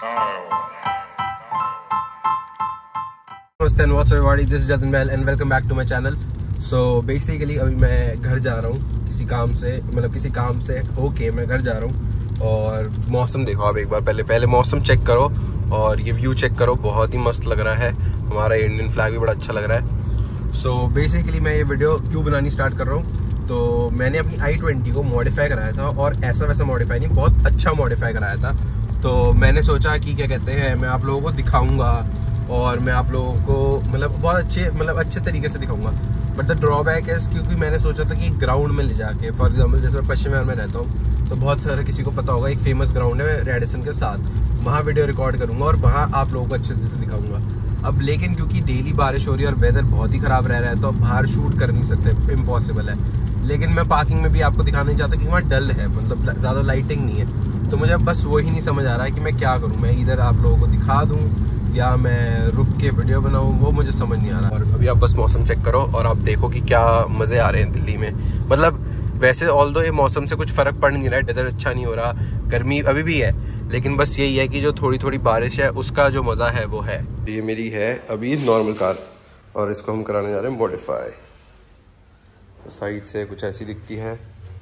नमस्ते and what's everybody, this is Jatin Bell and welcome back to my channel. So basically अभी मैं घर जा रहा हूँ किसी काम से होके मैं घर जा रहा हूँ। और मौसम देखो आप एक बार, पहले मौसम चेक करो और ये व्यू चेक करो, बहुत ही मस्त लग रहा है। हमारा इंडियन फ्लैग भी बड़ा अच्छा लग रहा है। सो बेसिकली मैं ये वीडियो क्यों बनानी स्टार्ट कर रहा हूँ, तो मैंने अपनी i20 को मॉडिफाई कराया था, और ऐसा वैसा मॉडिफाई नहीं, बहुत अच्छा मॉडिफाई कराया था। तो मैंने सोचा कि क्या कहते हैं, मैं आप लोगों को दिखाऊंगा और मैं आप लोगों को बहुत अच्छे तरीके से दिखाऊंगा। बट द ड्रॉबैक है, क्योंकि मैंने सोचा था कि ग्राउंड में ले जाके, फॉर एग्जांपल जैसे मैं पश्चिम बंगाल में रहता हूँ, तो बहुत सारे किसी को पता होगा एक फेमस ग्राउंड है रेडिसन के साथ, वहाँ वीडियो रिकॉर्ड करूँगा और वहाँ आप लोगों को अच्छे से दिखाऊंगा। अब लेकिन क्योंकि डेली बारिश हो रही है और वेदर बहुत ही ख़राब रह रहा है, तो अब बाहर शूट कर नहीं सकते, इम्पॉसिबल है। लेकिन मैं पार्किंग में भी आपको दिखाना नहीं चाहता कि वहाँ डल है, मतलब ज़्यादा लाइटिंग नहीं है। तो मुझे बस वही नहीं समझ आ रहा है कि मैं क्या करूँ, मैं इधर आप लोगों को दिखा दूँ या मैं रुक के वीडियो बनाऊँ, वो मुझे समझ नहीं आ रहा। और अभी आप बस मौसम चेक करो और आप देखो कि क्या मज़े आ रहे हैं दिल्ली में। मतलब वैसे ऑल्दो ये मौसम से कुछ फ़र्क पड़ नहीं रहा है, वेदर अच्छा नहीं हो रहा, गर्मी अभी भी है, लेकिन बस यही है कि जो थोड़ी थोड़ी बारिश है उसका जो मज़ा है वो है। ये मेरी है अभी नॉर्मल कार और इसको हम कराने जा रहे हैं मॉडिफाई। साइड से कुछ ऐसी दिखती है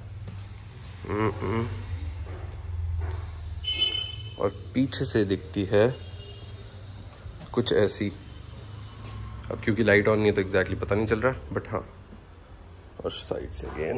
और पीछे से दिखती है कुछ ऐसी। अब क्योंकि लाइट ऑन नहीं है तो एग्जैक्टली पता नहीं चल रहा, बट हाँ। और साइड से अगेन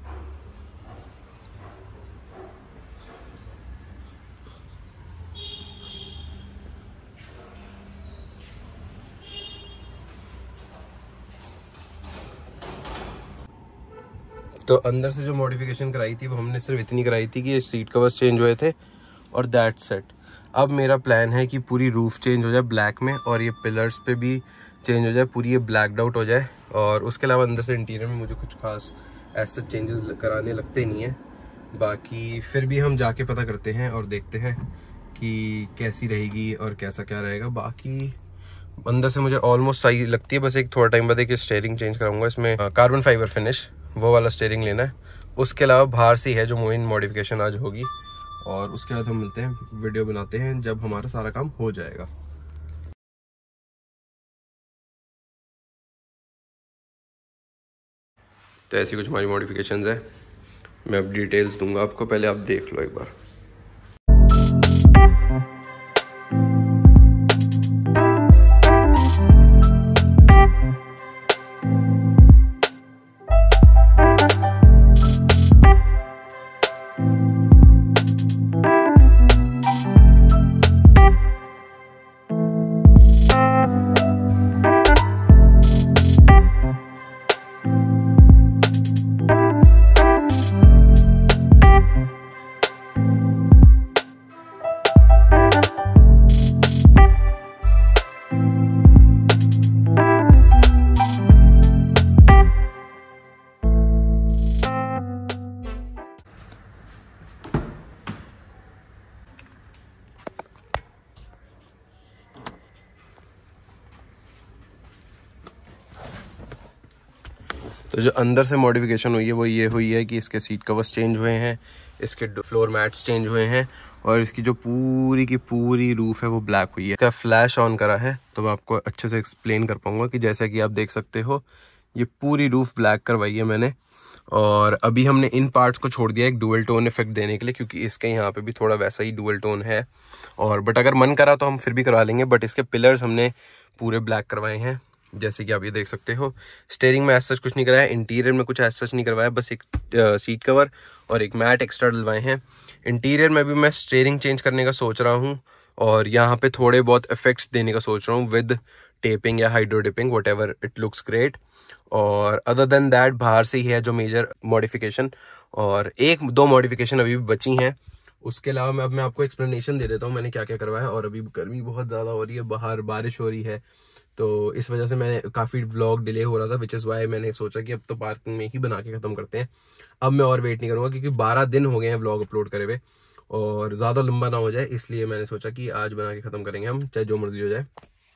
तो अंदर से जो मॉडिफिकेशन कराई थी वो हमने सिर्फ इतनी कराई थी कि ये सीट कवर्स चेंज हुए थे और दैट्स सेट। अब मेरा प्लान है कि पूरी रूफ चेंज हो जाए ब्लैक में, और ये पिलर्स पे भी चेंज हो जाए, पूरी ये ब्लैकड आउट हो जाए। और उसके अलावा अंदर से इंटीरियर में मुझे कुछ खास ऐसे चेंजेस कराने लगते नहीं हैं। बाकी फिर भी हम जाके पता करते हैं और देखते हैं कि कैसी रहेगी और कैसा क्या रहेगा। बाकी अंदर से मुझे ऑलमोस्ट सही लगती है, बस एक थोड़ा टाइम बाद एक स्टीयरिंग चेंज कराऊंगा, इसमें कार्बन फाइबर फिनिश वो वाला स्टीयरिंग लेना है। उसके अलावा बाहर से है जो मेन मॉडिफिकेशन आज होगी, और उसके बाद हम मिलते हैं, वीडियो बनाते हैं जब हमारा सारा काम हो जाएगा। तो ऐसी कुछ हमारी मॉडिफिकेशंस है, मैं अब डिटेल्स दूंगा आपको, पहले आप देख लो एक बार। तो जो अंदर से मॉडिफिकेशन हुई है वो ये हुई है कि इसके सीट कवर्स चेंज हुए हैं, इसके फ्लोर मैट्स चेंज हुए हैं, और इसकी जो पूरी की पूरी रूफ है वो ब्लैक हुई है। इसका फ्लैश ऑन करा है तो मैं आपको अच्छे से एक्सप्लेन कर पाऊंगा कि जैसा कि आप देख सकते हो ये पूरी रूफ ब्लैक करवाई है मैंने। और अभी हमने इन पार्ट्स को छोड़ दिया एक डुअल टोन इफेक्ट देने के लिए, क्योंकि इसके यहाँ पे भी थोड़ा वैसा ही डुअल टोन है। और बट अगर मन करा तो हम फिर भी करवा लेंगे, बट इसके पिलर्स हमने पूरे ब्लैक करवाए हैं, जैसे कि आप ये देख सकते हो। स्टीयरिंग में ऐसा कुछ नहीं करवाया, इंटीरियर में कुछ ऐसा नहीं करवाया, बस एक सीट कवर और एक मैट एक्स्ट्रा डलवाए हैं। इंटीरियर में भी मैं स्टीयरिंग चेंज करने का सोच रहा हूँ, और यहाँ पे थोड़े बहुत इफेक्ट्स देने का सोच रहा हूँ विद टेपिंग या hydro dipping, whatever it looks great. और अदर देन दैट बाहर से ही है जो मेजर मॉडिफिकेशन, और एक दो मॉडिफिकेशन अभी भी बची हैं। उसके अलावा मैं आपको एक्सप्लेनेशन दे देता हूँ मैंने क्या क्या करवाया। और अभी गर्मी बहुत ज़्यादा हो रही है, बाहर बारिश हो रही है, तो इस वजह से मैं काफ़ी व्लॉग डिले हो रहा था, विच इज़ वाई मैंने सोचा कि अब तो पार्किंग में ही बना के ख़त्म करते हैं। अब मैं और वेट नहीं करूँगा, क्योंकि 12 दिन हो गए हैं व्लॉग अपलोड करे हुए, और ज़्यादा लंबा ना हो जाए, इसलिए मैंने सोचा कि आज बना के ख़त्म करेंगे हम, चाहे जो मर्जी हो जाए।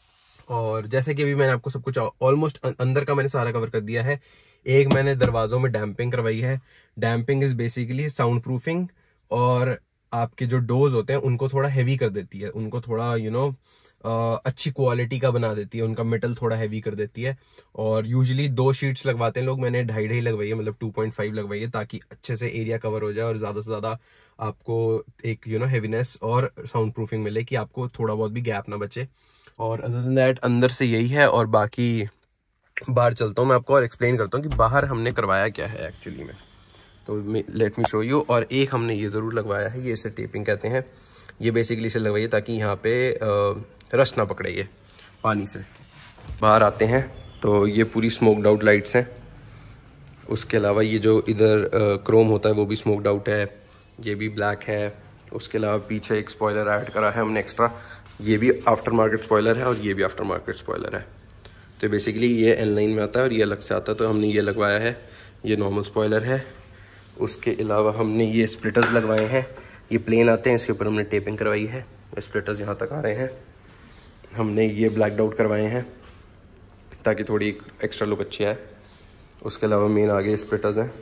और जैसे कि अभी मैंने आपको सब कुछ ऑलमोस्ट अंदर का मैंने सारा कवर कर दिया है। एक मैंने दरवाज़ों में डैम्पिंग करवाई है। Damping is basically sound proofing और आपके जो डोज होते हैं उनको थोड़ा हैवी कर देती है, उनको थोड़ा अच्छी क्वालिटी का बना देती है, उनका मेटल थोड़ा हैवी कर देती है। और यूजुअली 2 शीट्स लगवाते हैं लोग, मैंने 2.5 लगवाई है, मतलब 2.5 लगवाई है, ताकि अच्छे से एरिया कवर हो जाए और ज्यादा से ज्यादा आपको एक हैवीनेस और साउंड प्रूफिंग मिले, कि आपको थोड़ा बहुत भी गैप ना बचे। और अदर देन दैट अंदर से यही है। और बाकी बाहर चलता हूँ मैं आपको और एक्सप्लेन करता हूँ कि बाहर हमने करवाया क्या है एक्चुअली में। तो लेट मी शो यू। और एक हमने ये ज़रूर लगवाया है, ये इसे टेपिंग कहते हैं। ये बेसिकली इसे लगवाइए ताकि यहाँ पे रस्ट ना पकड़े ये पानी से। बाहर आते हैं तो ये पूरी स्मोक्ड आउट लाइट्स हैं। उसके अलावा ये जो इधर क्रोम होता है वो भी स्मोक्ड आउट है, ये भी ब्लैक है। उसके अलावा पीछे एक स्पॉइलर ऐड करा है हमने एक्स्ट्रा, ये भी आफ्टर मार्केट स्पॉइलर है और ये भी आफ्टर मार्केट स्पॉइलर है। तो बेसिकली ये N9 में आता है और ये अलग से आता है, तो हमने ये लगवाया है। ये नॉर्मल स्पॉइलर है। उसके अलावा हमने ये स्प्लिटर्स लगवाए हैं, ये प्लेन आते हैं, इसके ऊपर हमने टेपिंग करवाई है। स्प्लिटर्स यहाँ तक आ रहे हैं। हमने ये ब्लैक आउट करवाए हैं ताकि थोड़ी एक्स्ट्रा लुक अच्छी आए। उसके अलावा मेन आगे स्प्लिटर्स हैं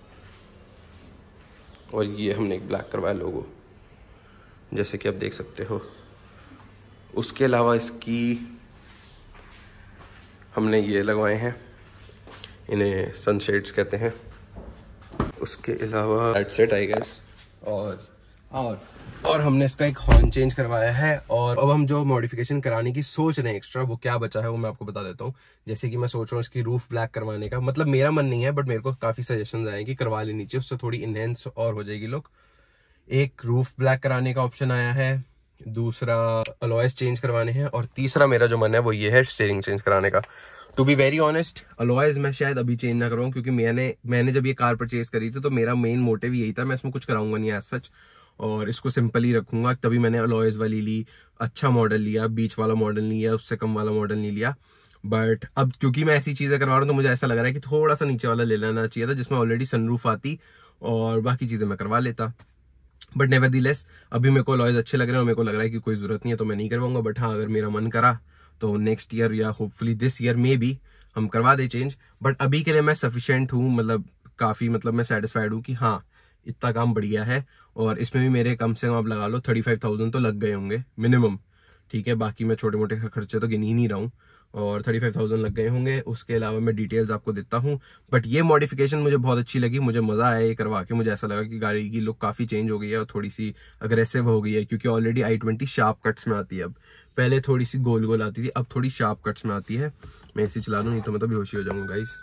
और ये हमने एक ब्लैक करवाया लोगो, जैसे कि आप देख सकते हो। उसके अलावा इसकी हमने ये लगवाए हैं, इन्हें सनशेड्स कहते हैं। उसके अलावा लाइट सेट आई गेस, और हमने इसका एक हॉर्न चेंज करवाया है। और अब हम जो मॉडिफिकेशन कराने की सोच रहे हैं एक्स्ट्रा, वो क्या बचा है वो मैं आपको बता देता हूँ। जैसे कि मैं सोच रहा हूँ इसकी रूफ ब्लैक करवाने का, मतलब मेरा मन नहीं है बट मेरे को काफी सजेशंस आए कि करवा लेनी चाहिए, उससे थोड़ी इनहेंस और हो जाएगी लुक। एक रूफ ब्लैक कराने का ऑप्शन आया है, दूसरा अलॉयज चेंज करवाने हैं, और तीसरा मेरा जो मन है वो ये है स्टीयरिंग चेंज कराने का। To be very honest, alloys मैं शायद अभी चेंज ना कराऊं, क्योंकि मैंने जब ये कार परचेज करी थी तो मेरा मेन मोटिव यही था, मैं इसमें कुछ कराऊंगा नहीं एज सच, और इसको सिंपल ही रखूंगा। तभी मैंने अलॉयज वाली ली, अच्छा मॉडल लिया, बीच वाला मॉडल नहीं लिया, उससे कम वाला मॉडल नहीं लिया। बट अब क्योंकि मैं ऐसी चीजें करवा रहा हूँ तो मुझे ऐसा लग रहा है कि थोड़ा सा नीचे वाला ले लेना चाहिए था, जिसमें ऑलरेडी सनरूफ आती और बाकी चीजें मैं करवा लेता। बट नेवरदीलेस अभी मेरे को अलॉयज अच्छे लग रहे हैं और मेरे को लग रहा है कि कोई जरूरत नहीं है, तो मैं नहीं करवाऊंगा। बट हाँ, अगर मेरा मन करा तो नेक्स्ट ईयर या होपफुली दिस ईयर में भी हम करवा दे चेंज। बट अभी के लिए मैं सफिशिएंट हूँ, मतलब काफी, मतलब मैं सेटिस्फाइड हूँ कि हाँ इतना काम बढ़िया है। और इसमें भी मेरे कम से कम आप लगा लो 35,000 तो लग गए होंगे मिनिमम, ठीक है। बाकी मैं छोटे मोटे खर्चे तो गिन ही नहीं रहा हूँ, और 35,000 लग गए होंगे। उसके अलावा मैं डिटेल्स आपको देता हूँ। बट ये मॉडिफिकेशन मुझे बहुत अच्छी लगी, मुझे मजा आया ये करवा के। मुझे ऐसा लगा कि गाड़ी की लुक काफी चेंज हो गई है और थोड़ी सी अग्रेसिव हो गई है, क्योंकि ऑलरेडी i20 शार्प कट्स में आती है। अब पहले थोड़ी सी गोल गोल आती थी, अब थोड़ी शार्प कट्स में आती है। मैं एसी चला लूँ, नहीं तो मैं तो बेहोशी हो जाऊंगा गाइस।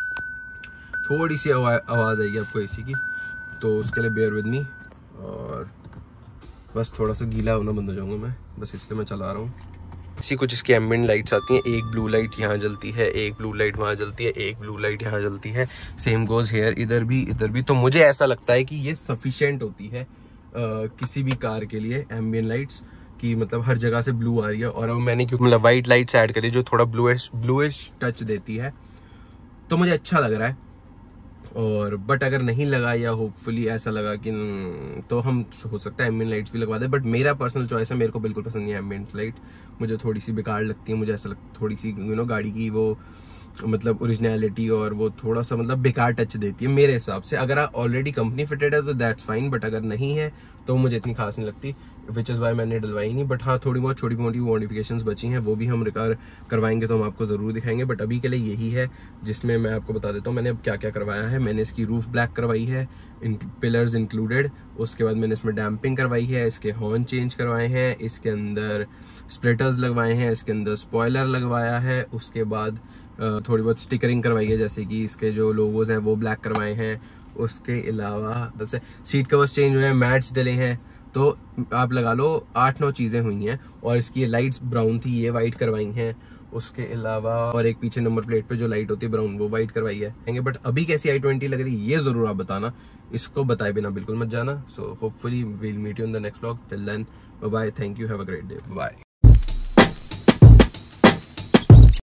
थोड़ी सी आवाज आएगी आपको एसी की, तो उसके लिए बेयर विद मी। और बस थोड़ा सा गीला होना बंद हो जाऊंगा मैं, बस इसलिए मैं चला रहा हूँ। इसी कुछ इसकी एम्बिएंट लाइट्स आती हैं, एक ब्लू लाइट यहाँ जलती है, एक ब्लू लाइट वहाँ जलती है, एक ब्लू लाइट यहाँ जलती है। सेम गोज हेयर, इधर भी। तो मुझे ऐसा लगता है कि ये सफिशिएंट होती है किसी भी कार के लिए एम्बिएंट लाइट्स की, मतलब हर जगह से ब्लू आ रही है। और अब मैंने क्योंकि मतलब वाइट लाइट्स ऐड करी जो थोड़ा ब्लूइश टच देती है, तो मुझे अच्छा लग रहा है। और बट अगर नहीं लगा या होपफुली ऐसा लगा कि तो हम हो सकता है एम्बिएंट लाइट्स भी लगवा दे। बट मेरा पर्सनल चॉइस है, मेरे को बिल्कुल पसंद नहीं है एम्बिएंट लाइट, मुझे थोड़ी सी बेकार लगती है। मुझे ऐसा थोड़ी सी गाड़ी की वो मतलब ओरिजिनलिटी और वो थोड़ा सा मतलब बेकार टच देती है मेरे हिसाब से। अगर ऑलरेडी कंपनी फिटेड है तो दैट्स फाइन, बट अगर नहीं है तो मुझे इतनी खास नहीं लगती, विच इज़ वाई मैंने डलवाई नहीं। बट हाँ, थोड़ी बहुत छोटी मोटी मॉडिफिकेशंस बची हैं, वो भी हम रिकवर करवाएंगे तो हम आपको ज़रूर दिखाएंगे। बट अभी के लिए यही है जिसमें मैं आपको बता देता हूँ मैंने अब क्या क्या करवाया है। मैंने इसकी रूफ ब्लैक करवाई है, पिलर्स इंक्लूडेड। उसके बाद मैंने इसमें डैम्पिंग करवाई है, इसके हॉर्न चेंज करवाए हैं, इसके अंदर स्प्लिटर्स लगवाए हैं, इसके अंदर स्पॉइलर लगवाया है। उसके बाद थोड़ी बहुत स्टिकरिंग करवाई है, जैसे कि इसके जो लोगोज हैं वो ब्लैक करवाए हैं। उसके अलावा जैसे सीट कवर्स चेंज हुए हैं, मैट्स डले हैं, तो आप लगा लो 8-9 चीज़ें हुई हैं। और इसकी लाइट्स ब्राउन थी, ये वाइट करवाई हैं। उसके अलावा और एक पीछे नंबर प्लेट पे जो लाइट होती है ब्राउन, वो वाइट करवाई है। बट अभी कैसी i20 लग रही है ये जरूर आप बताना, इसको बताए बिना बिल्कुल मत जाना। So hopefully we'll meet you in the next vlog. Till then bye bye, thank you, have a great day, bye.